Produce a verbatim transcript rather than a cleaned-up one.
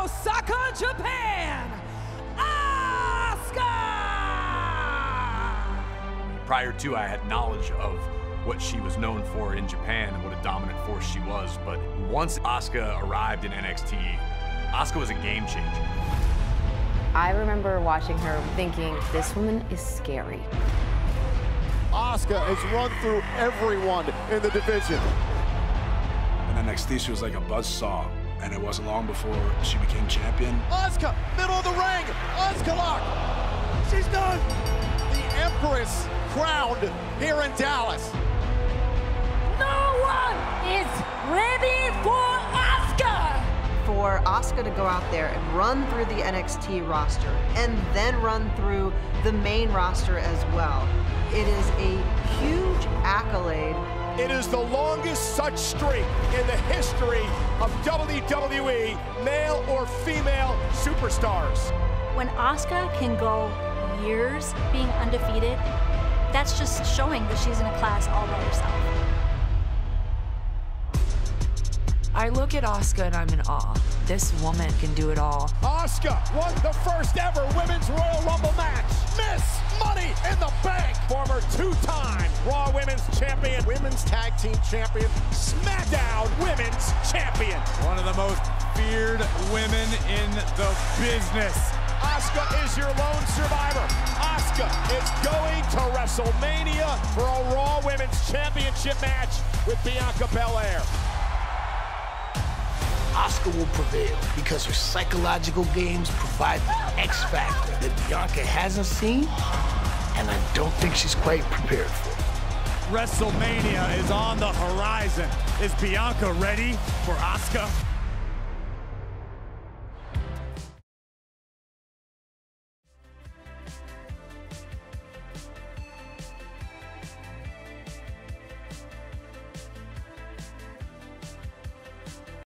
Osaka, Japan, Asuka! Prior to, I had knowledge of what she was known for in Japan and what a dominant force she was, but once Asuka arrived in N X T, Asuka was a game changer. I remember watching her thinking, this woman is scary. Asuka has run through everyone in the division. In N X T, she was like a buzzsaw, and it wasn't long before she became champion. Asuka, middle of the ring, Asuka lock. She's done. The Empress crowned here in Dallas. No one is ready for Asuka! For Asuka to go out there and run through the N X T roster and then run through the main roster as well, it is a huge accolade. It is the longest such streak in the history of W W E male or female superstars. When Asuka can go years being undefeated, that's just showing that she's in a class all by herself. I look at Asuka and I'm in awe. This woman can do it all. Asuka won the first ever Women's Royal Rumble match. Miss Money in the Bank. Former two-time Raw Women's Champion, Women's Tag Team Champion, SmackDown Women's Champion. One of the most feared women in the business. Asuka is your lone survivor. Asuka is going to WrestleMania for a Raw Women's Championship match with Bianca Belair. Asuka will prevail because her psychological games provide the X factor that Bianca hasn't seen, and I don't think she's quite prepared for. WrestleMania is on the horizon. Is Bianca ready for Asuka?